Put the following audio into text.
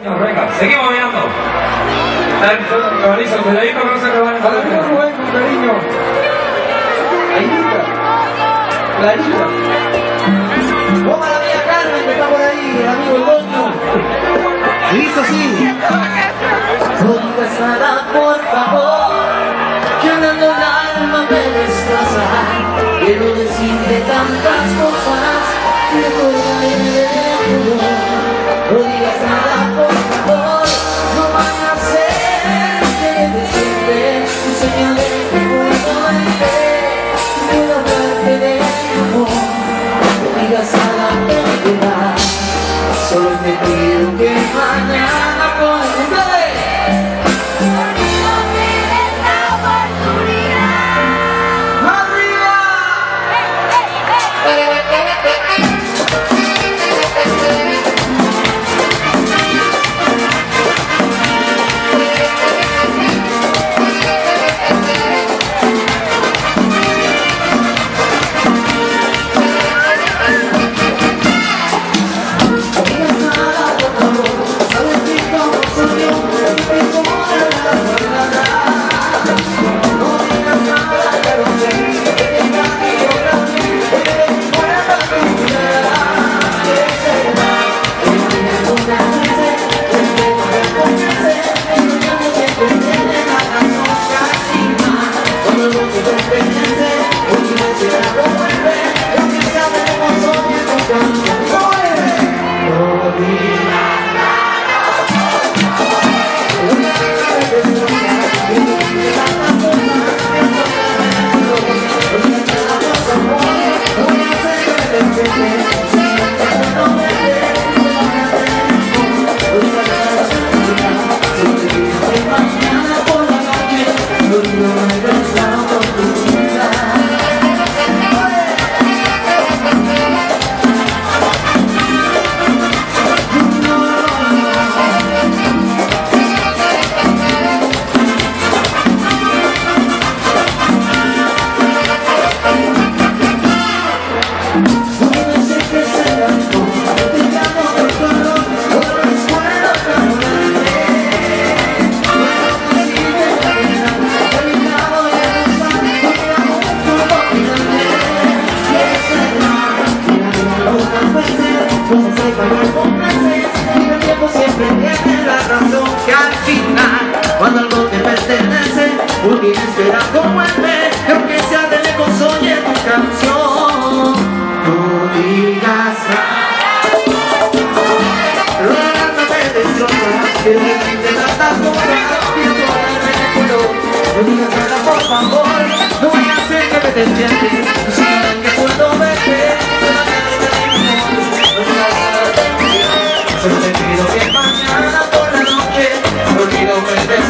No, venga, seguimos bailando. Organiza el cuidadito que no se me van a Para mí Rubén, con cariño. Ainita. Clarita. Toma la mía Carmen, que está por ahí, el amigo el Doño. Listo, sí. No digas nada, por favor, que hablando el alma me destroza. Quiero decirte tantas cosas que recordaré de tu voz. No digas nada, por favor, no van a ser que decirte un señal de que puedo verte, quiero hablarte de mi amor. No digas nada, de verdad, solo te pido que mañana puedas ver. Cuando algo te pertenece, un día espera como el mes, que aunque sea de lejos oye tu canción. No digas nada, rogando me destroza, quiero decirte tantas cosas, quiero ponerme en el color. No digas nada, por favor, no voy a hacer que me desmientes, no sé que puedo verte, solo te pido que mañana por la noche, no olvido verte.